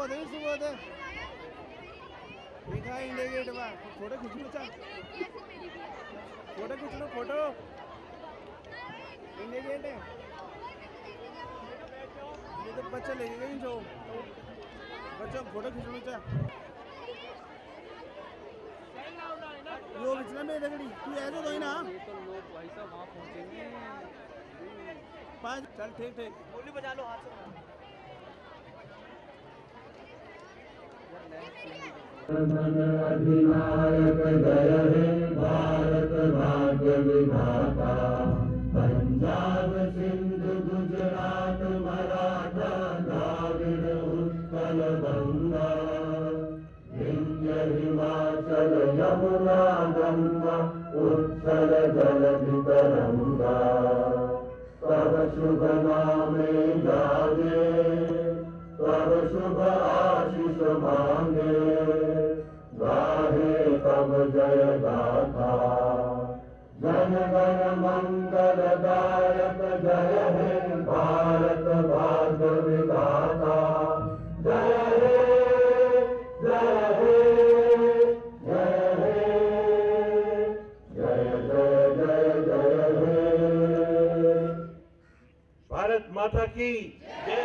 सुबोध लिखा है India gate में। फोटो खींच लो, फोटो खींच लो, फोटो इंडिया गेट है। ये तो बच्चा लेके गई जो बच्चा फोटो खींच लो चा यो बिचना में लकड़ी तू ऐसे तो ही ना ये तो लोग भाई साहब वहाँ पहुँचेंगे। पाँच चल ठीक ठीक गोली बजा लो हाथ से। अधिनायक जय हे भारत भाग्य विधाता। पंजाब सिंध गुजरात मराठा द्राविड़ उत्कल गंगा। विंध्य हिमाचल यमुना गंगा उत्कल जलधि तरंगा। तब शुभ नामे जागे तब शुभ आशीष मांगे। गाहे तब जय गाथा जन गण मंगल दायक जय हे भारत भाग्य विधाता। जय हे जय हे जय हे जय जय जय जय हे। भारत माता की जय।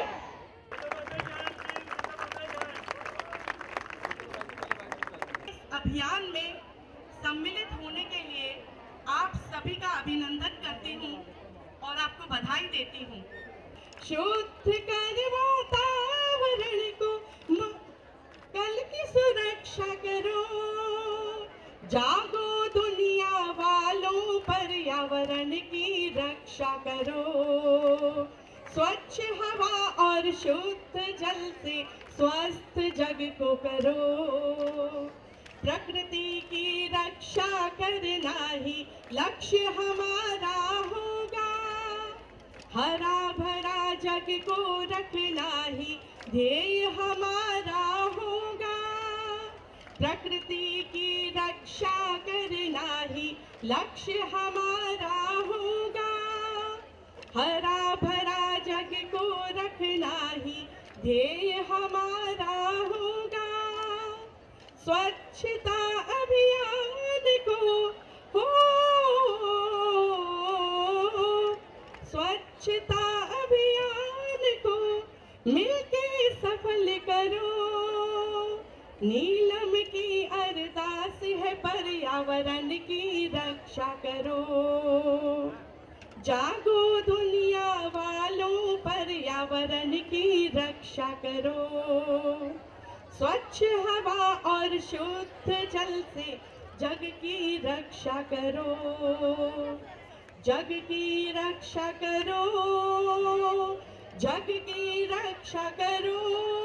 अभियान में सम्मिलित होने के लिए आप सभी का अभिनंदन करती हूँ और आपको बधाई देती हूँ। शुद्ध कर वातावरण को, कल की सुरक्षा करो। जागो दुनिया वालों, पर्यावरण की रक्षा करो। स्वच्छ हवा और शुद्ध जल से स्वस्थ जग को करो। प्रकृति की रक्षा करना ही लक्ष्य हमारा होगा। हरा भरा जग को रखना ही ध्येय हमारा होगा। प्रकृति की रक्षा करना ही लक्ष्य हमारा होगा। हरा भरा जग को रखना ही ध्येय हमारा होगा। स्वच्छता अभियान को हो, स्वच्छता अभियान को मिलके सफल करो। नीलम की अरदास है, पर्यावरण की रक्षा करो। जागो दुनिया वालों, पर्यावरण की रक्षा करो। स्वच्छ हवा और शुद्ध जल से जग की रक्षा करो। जग की रक्षा करो, जग की रक्षा करो,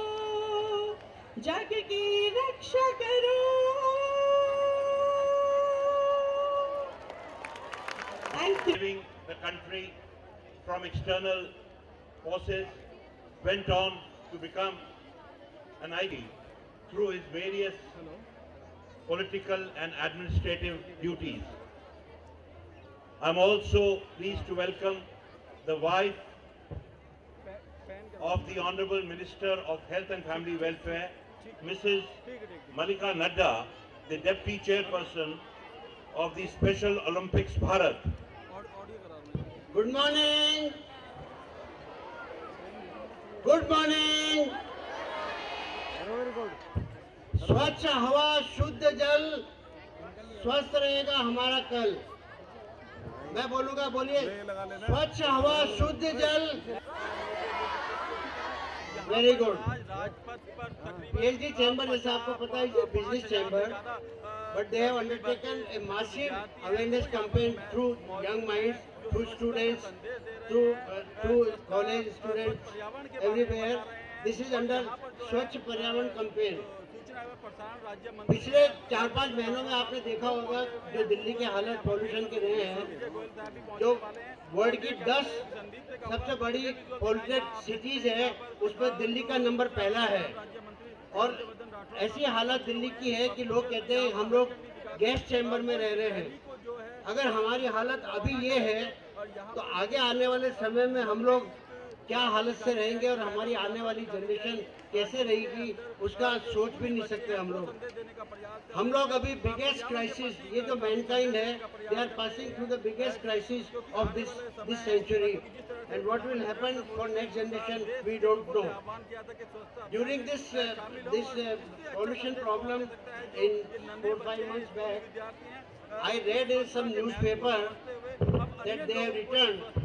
जग की रक्षा करो। Thank you. Saving the country from external forces, went on to become an ideal through his various political and administrative duties. I'm also pleased to welcome the wife of the Honorable Minister of Health and Family Welfare, Mrs. Malika Nadda, the Deputy Chairperson of the Special Olympics Bharat. Good morning. Good morning. स्वच्छ हवा शुद्ध जल, स्वस्थ रहेगा हमारा कल। मैं बोलूंगा, बोलिए। स्वच्छ हवा शुद्ध जल। Very good. पीएचडी चैम्बर, जैसे आपको पता है, ये business chamber, but they have undertaken a massive awareness campaign through young minds, through students, through college students, everywhere. This is under स्वच्छ पर्यावरण कैंपेन। पिछले 4-5 महीनों में आपने देखा होगा जो दिल्ली के हालत पॉल्यूशन के रहे हैं, जो वर्ल्ड की 10 सबसे बड़ी पॉल्यूटेड सिटीज है, उसमें दिल्ली का नंबर पहला है। और ऐसी हालत दिल्ली की है कि लोग कहते हैं हम लोग गैस चैम्बर में रह रहे हैं। अगर हमारी हालत अभी ये है तो आगे आने वाले समय में हम लोग क्या हालत से रहेंगे और हमारी आने वाली जनरेशन कैसे रहेगी उसका सोच भी नहीं सकते हम लोग अभी बिगेस्ट क्राइसिस, ये जो मैनकाइंड है, they are passing through the biggest crisis of this century, and what will happen for next generation we don't know. During this pollution problem in 4-5 months back, I read in some newspaper that they have written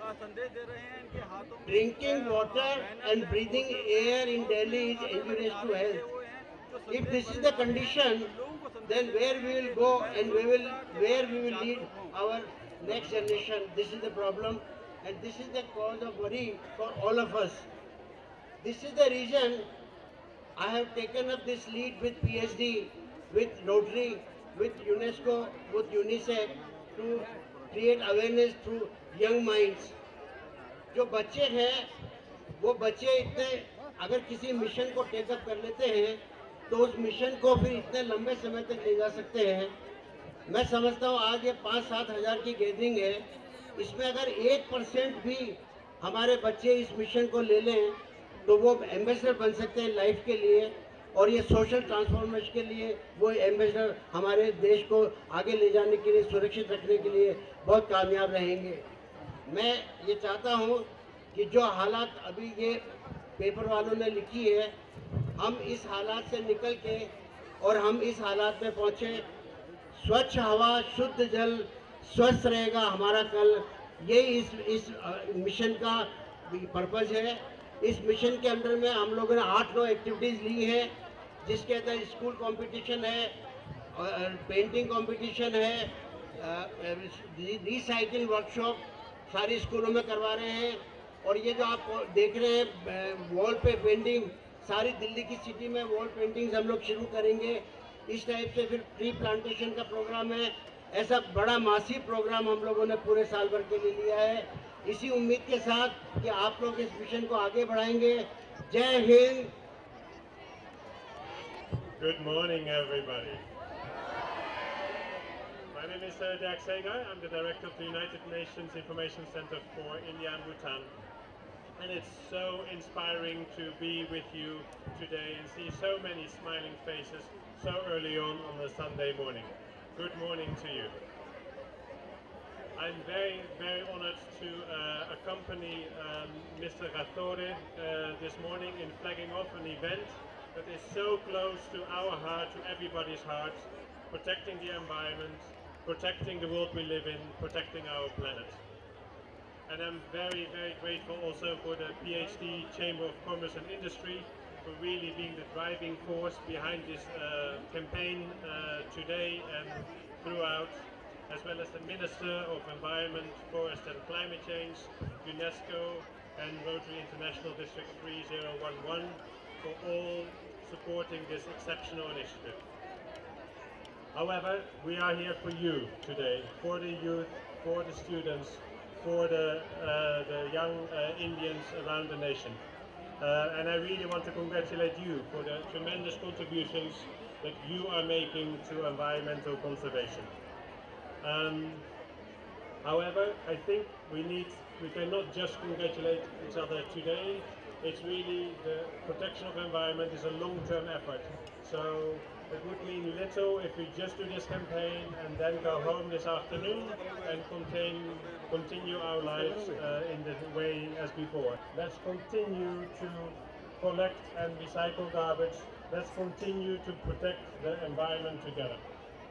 drinking water and breathing air in Delhi is injurious to health. If this is the condition, then where we will go and where we will lead our next generation? This is the problem, and this is the cause of worry for all of us. This is the reason I have taken up this lead with PhD, with Rotary, with UNESCO, with UNICEF to create awareness through young minds. जो बच्चे हैं वो बच्चे इतने, अगर किसी mission को take up कर लेते हैं तो उस मिशन को फिर इतने लंबे समय तक ले जा सकते हैं. मैं समझता हूँ आज ये 5-7 हज़ार की गैदरिंग है, इसमें अगर 1% भी हमारे बच्चे इस मिशन को ले लें तो वो एम्बेसडर बन सकते हैं लाइफ के लिए, और ये सोशल ट्रांसफॉर्मेशन के लिए वो एम्बेसडर हमारे देश को आगे ले जाने के लिए, सुरक्षित रखने के लिए बहुत कामयाब रहेंगे. मैं ये चाहता हूँ कि जो हालात अभी ये पेपर वालों ने लिखी है, हम इस हालात से निकल के और हम इस हालात में पहुँचे. स्वच्छ हवा, शुद्ध जल, स्वस्थ रहेगा हमारा कल, ये इस मिशन का पर्पज़ है. इस मिशन के अंदर में हम लोगों ने 8-9 एक्टिविटीज़ ली है, जिसके अंदर स्कूल कंपटीशन है, पेंटिंग कंपटीशन है, रिसाइकिल वर्कशॉप सारे स्कूलों में करवा रहे हैं. और ये जो आप देख रहे हैं वॉल पे पेंटिंग, सारी दिल्ली की सिटी में वॉल पेंटिंग्स हम लोग शुरू करेंगे. इस टाइप से फिर ट्री प्लांटेशन का प्रोग्राम है. ऐसा बड़ा मासिव प्रोग्राम हम लोगों ने पूरे साल भर के लिए लिया है, इसी उम्मीद के साथ कि आप लोग इस मिशन को आगे बढ़ाएंगे. जय Hind. Good morning, everybody. My name is Jack Sagai. I'm the director of the United Nations Information Center for India and Bhutan. And it's so inspiring to be with you today and see so many smiling faces so early on a Sunday morning. Good morning to you. I'm very, very honored to accompany Mr. Rathore this morning in flagging off an event that is so close to our heart, to everybody's hearts, protecting the environment, protecting the world we live in, protecting our planet. And I'm very, very grateful also for the PhD Chamber of Commerce and Industry for really being the driving force behind this campaign today and throughout, as well as the Minister of Environment, Forest and Climate Change, UNESCO and Rotary International District 3011 for all supporting this exceptional initiative. However, we are here for you today, for the youth, for the students, for the young Indians around the nation. And I really want to congratulate you for the tremendous contributions that you are making to environmental conservation. However, I think we cannot just congratulate each other today. It's really the protection of the environment is a long-term effort. So it would mean little if we just do this campaign and then go home this afternoon and continue our lives in the way as before. Let's continue to collect and recycle garbage. Let's continue to protect the environment together.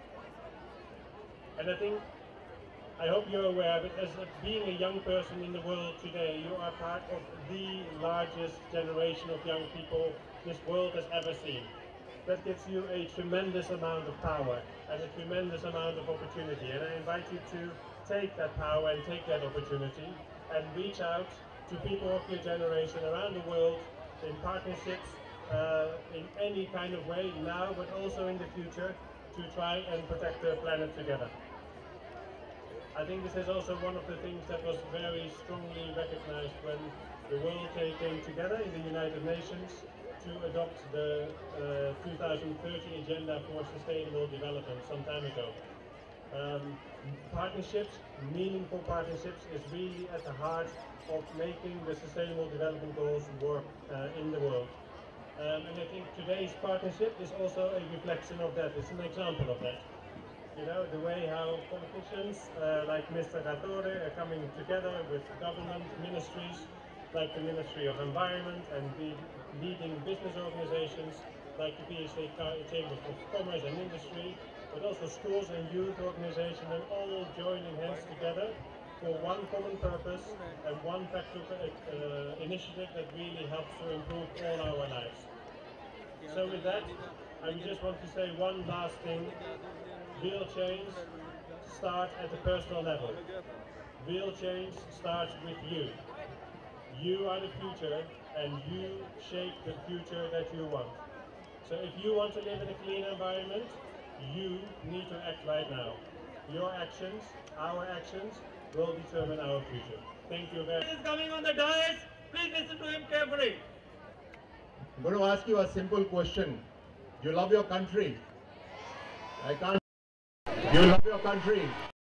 And I hope you're aware that as being a young person in the world today, you are part of the largest generation of young people this world has ever seen. That gives you a tremendous amount of power and a tremendous amount of opportunity. And I invite you to take that power and take that opportunity and reach out to people of your generation around the world in partnerships, in any kind of way now, but also in the future, to try and protect the planet together. I think this is also one of the things that was very strongly recognized when the world came together in the United Nations to adopt the 2030 Agenda for Sustainable Development some time ago. Partnerships, meaningful partnerships, is really at the heart of making the Sustainable Development Goals work in the world. And I think today's partnership is also a reflection of that. It's an example of that. You know, the way how politicians like Mr. Rattore are coming together with government ministries like the Ministry of Environment and the leading business organizations like the PHA Chambers of Commerce and Industry, but also schools and youth organizations, and all joining hands together for one common purpose and one practical initiative that really helps to improve all our lives. So with that, I just want to say one last thing. Real change starts at the personal level. Real change starts with you. You are the future, and you shape the future that you want. So if you want to live in a clean environment, you need to act right now. Your actions, our actions, will determine our future. Thank you very much. Is coming on the dais. Please listen to him carefully. I'm going to ask you a simple question. Do you love your country? I can't. Do you love your country?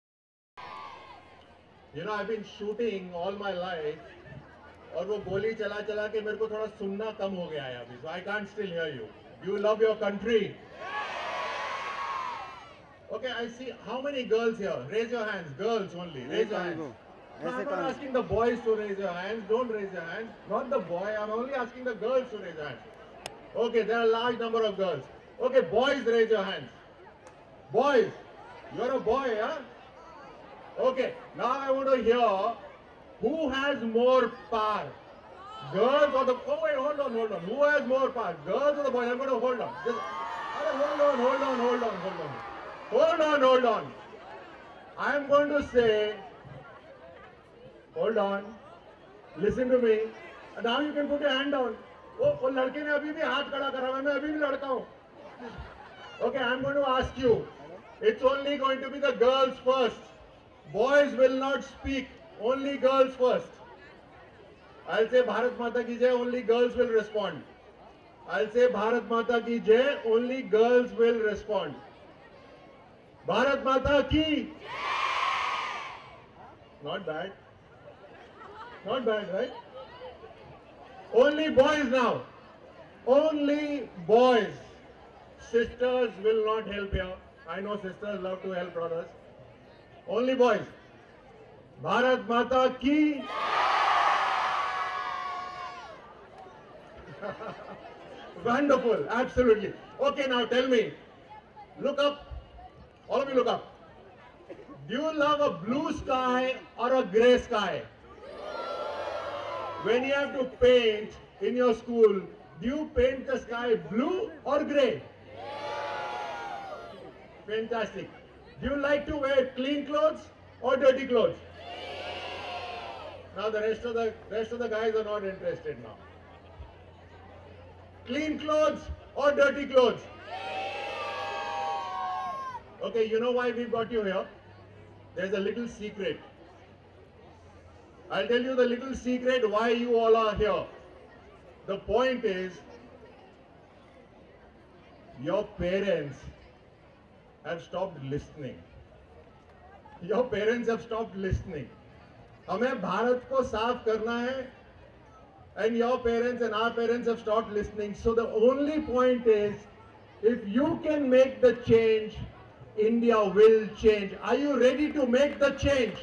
You know, I've been shooting all my life, और वो गोली चला चला के मेरे को थोड़ा सुनना कम हो गया है अभी. So I can't still hear you. Do you love your country? Okay, I see. How many girls here? Raise your hands. Girls only. Raise your hands. No, I'm not asking the boys to raise your hands. Don't raise your hands. Not the boy. I'm only asking the girls to raise their hands. Okay, there are a large number of girls. Okay, boys, raise your hands. Boys, you're a boy, huh? Okay, now I want to hear who has more power. Girls or the... Oh wait, hold on. Who has more power? Girls or the boys? I'm going to hold on. Just, hold on. I'm going to say... Hold on. Listen to me. Now you can put your hand down. वो लड़के ने अभी भी हाथ खड़ा करा हुआ है, मैं अभी भी लड़का हूँ. Okay, I'm going to ask you. It's only going to be the girls first. Boys will not speak. Only girls first. I'll say Bharat Mata ki jai. Only girls will respond. I'll say Bharat Mata ki jai. Only girls will respond. Bharat Mata ki. Not bad. Not bad, right? Only boys now. Only boys. Sisters will not help here. I know sisters love to help brothers. Only boys. Bharat Mata ki. Wonderful. Absolutely. Okay, now tell me. Look up. All of you look up. Do you love a blue sky or a grey sky? When you have to paint in your school, do you paint the sky blue or grey? Fantastic. Do you like to wear clean clothes or dirty clothes? Now the rest of the guys are not interested now. Clean clothes or dirty clothes? Okay, you know why we got you here? There's a little secret. I'll tell you the little secret why you all are here. The point is, your parents have stopped listening. Your parents have stopped listening. हमें भारत को साफ करना है, and your parents and our parents have stopped listening. So the only point is, if you can make the change, India will change. Are you ready to make the change?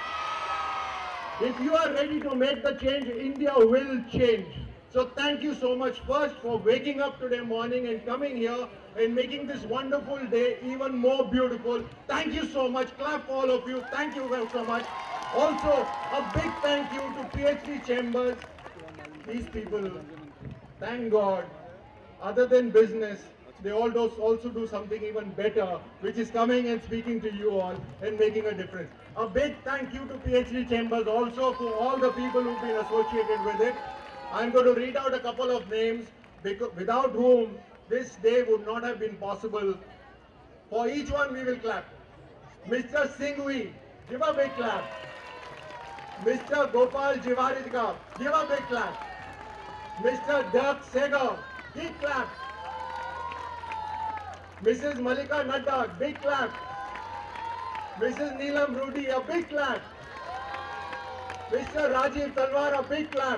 If you are ready to make the change, India will change. So thank you so much first for waking up today morning and coming here and making this wonderful day even more beautiful. Thank you so much. Clap for all of you. Thank you so much. Also, a big thank you to PhD Chambers. These people, thank God, other than business, they also do something even better, which is coming and speaking to you all and making a difference. A big thank you to PhD Chambers also for all the people who've been associated with it. I'm going to read out a couple of names without whom this day would not have been possible. For each one we will clap. Mr. Singhvi, give a big clap. Mr. Gopal Jivarijka, give a big clap. Mr. Dirk Segar, big clap. Mrs. Malika Nadda, big clap. Mrs. Neelam Rudy, a big clap. Mr. Rajiv Talwar, a big clap.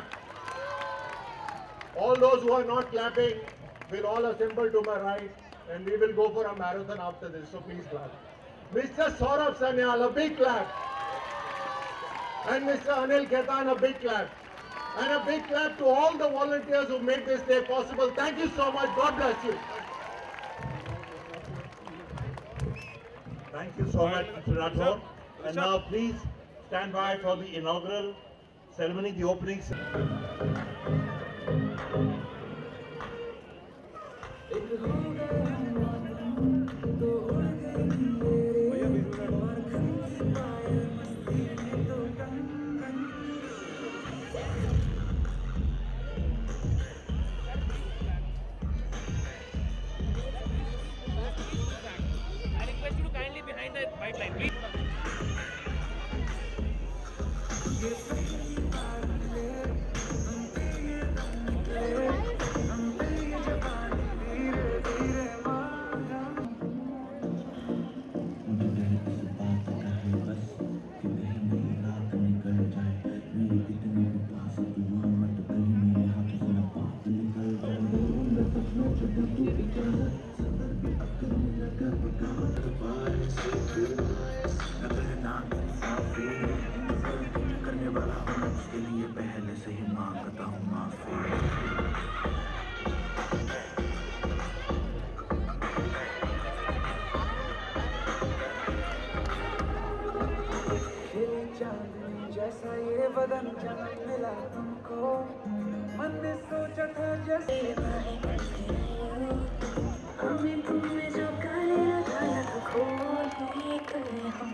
All those who are not clapping will all assemble to my right, and we will go for a marathon after this, so please clap. Mr. Saurabh Sanyal, a big clap. And Mr. Anil Khaitan, a big clap. And a big clap to all the volunteers who made this day possible. Thank you so much. God bless you. Thank you so much, Mr. Rathore. And now please stand by for the inaugural ceremony, the opening ceremony. जैसा ये बदन जब मिला तुमको मन ने सोचा था जैसे हमें तुमने जो गाने लगाया तो खोल के करे हम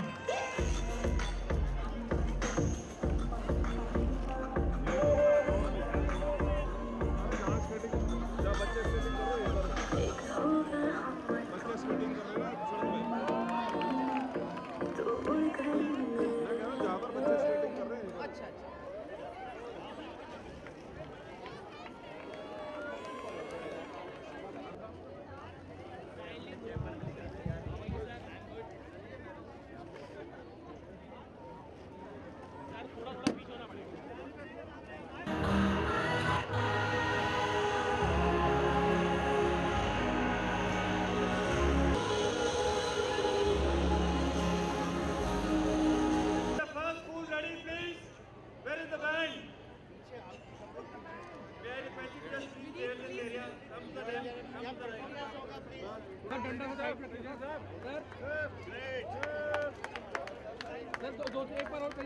एक बार और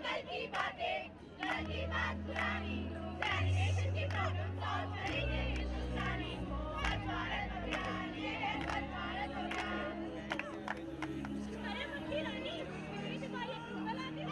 कल की बात पुरानी, सैनिटेशन की प्रॉब्लम सॉल्व करेंगे हिंदुस्तानी। स्वच्छ भारत अभियान, ये है स्वच्छ भारत अभियान। अरे मुखी रानी, मेरी तुम्हारी गलाती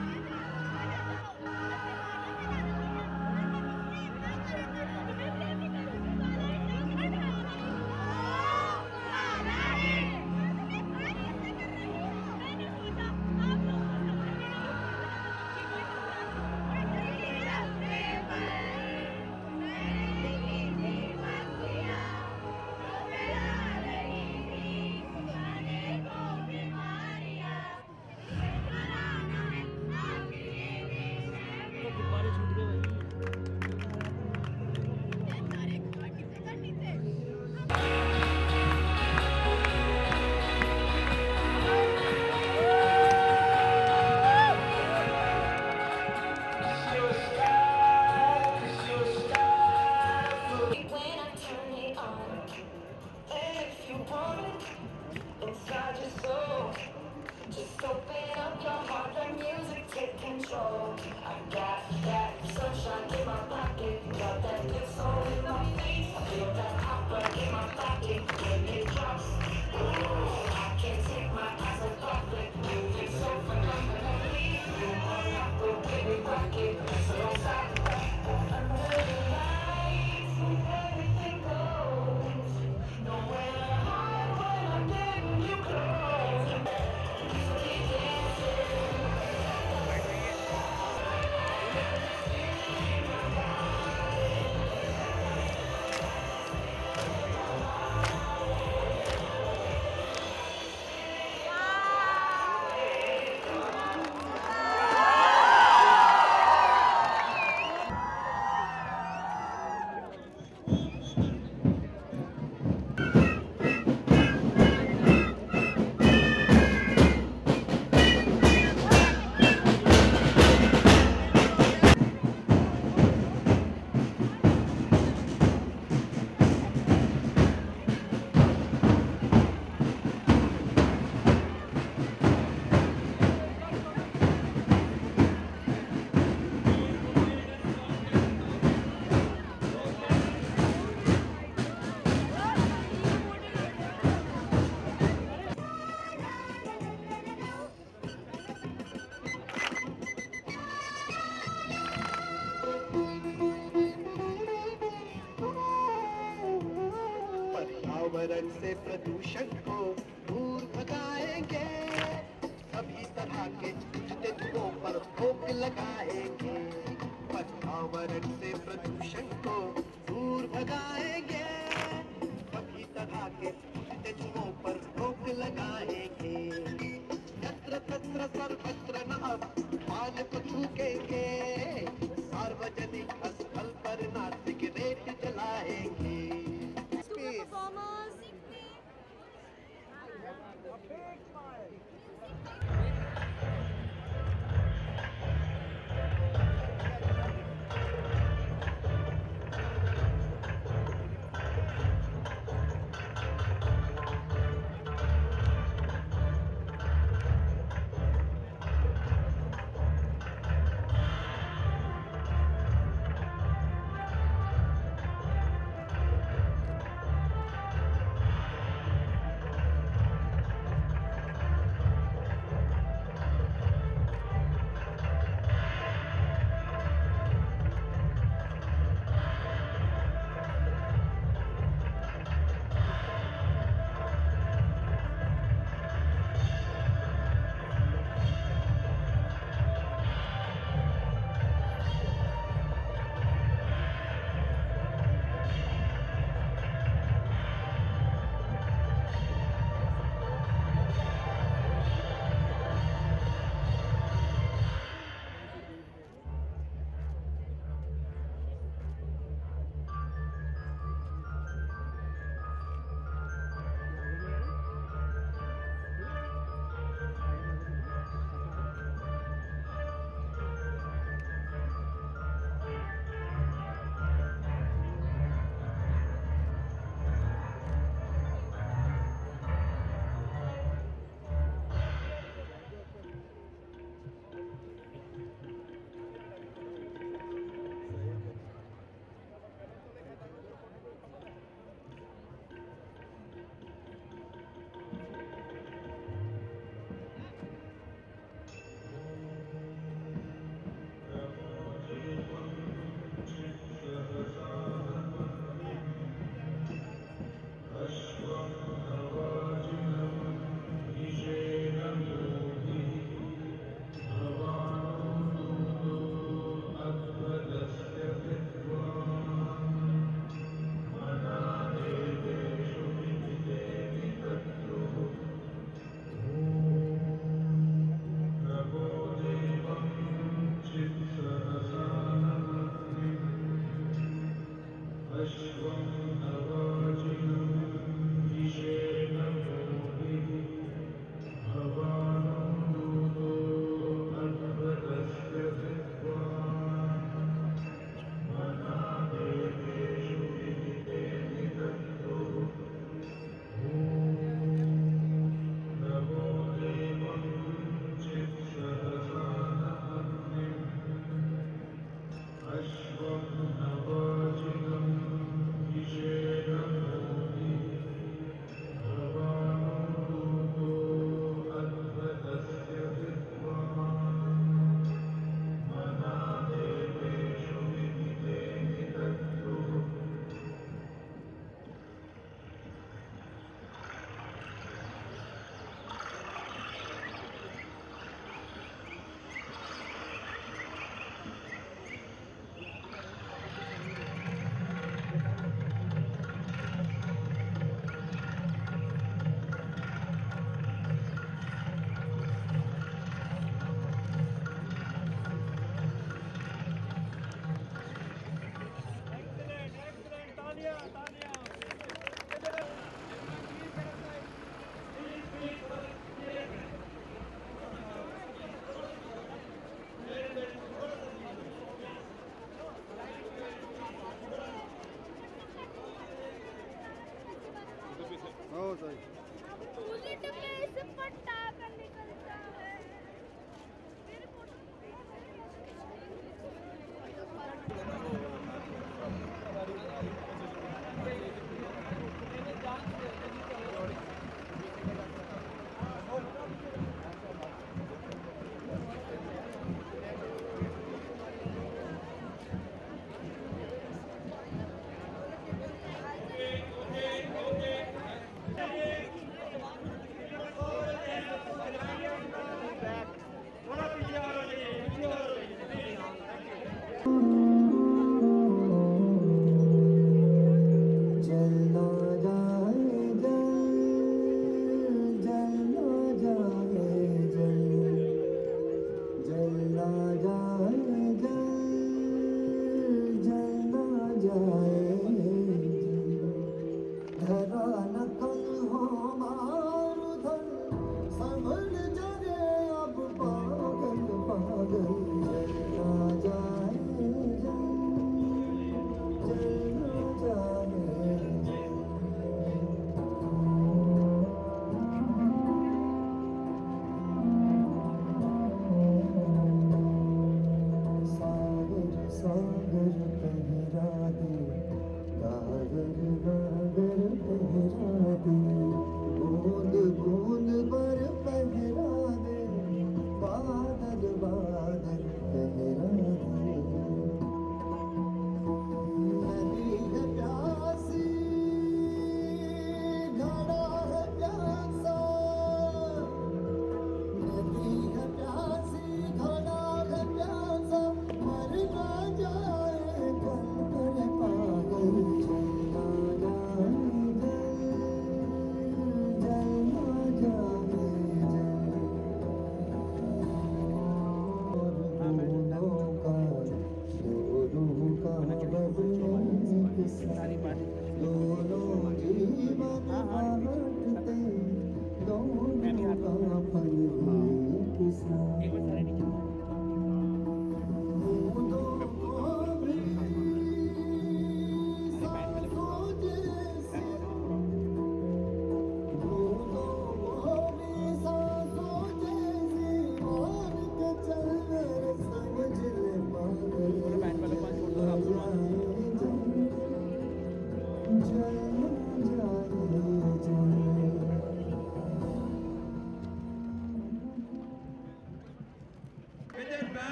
पर्यावरण से प्रदूषण को दूर भगाएंगे, सभी तरह के उठते धुओं पर रोक लगाएंगे। पर्यावरण से प्रदूषण को दूर भगाएंगे, सभी तरह के उठते धुओं पर रोक लगाएंगे। यत्र तत्र सर्वत्र न अब पान को थूकेंगे, सार्वजनिक स्थल पर ना सिगरेट जलाएंगे।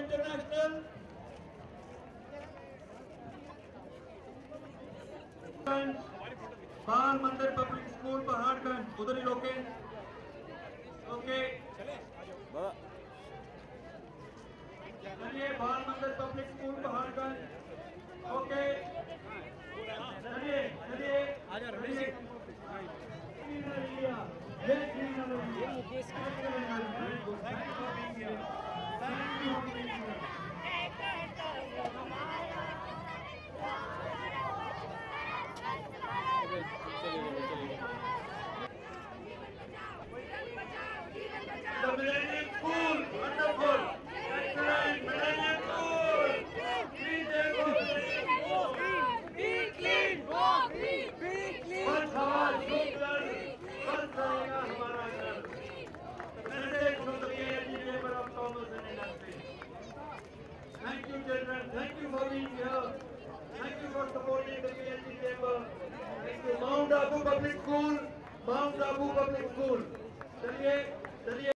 इंटरनेशनल। बाल मंदिर पब्लिक स्कूल पहाड़गंज, उधर ही रोके। ओके चलिए, बाल मंदिर पब्लिक स्कूल पहाड़गंज। ओके चलिए चलिए चलिए। The Millennium School, wonderful, excellent Millennium School. Please be clean, बस हवा शुक्र, बस रहेगा हमारा घर। Meditate from the PhD labor of Thomas and industry. Thank you, children. Thank you for being here. Thank you for supporting the PhD chamber. Thank you, Mount Abu Public School, Mount Abu Public School. चलिए चलिए।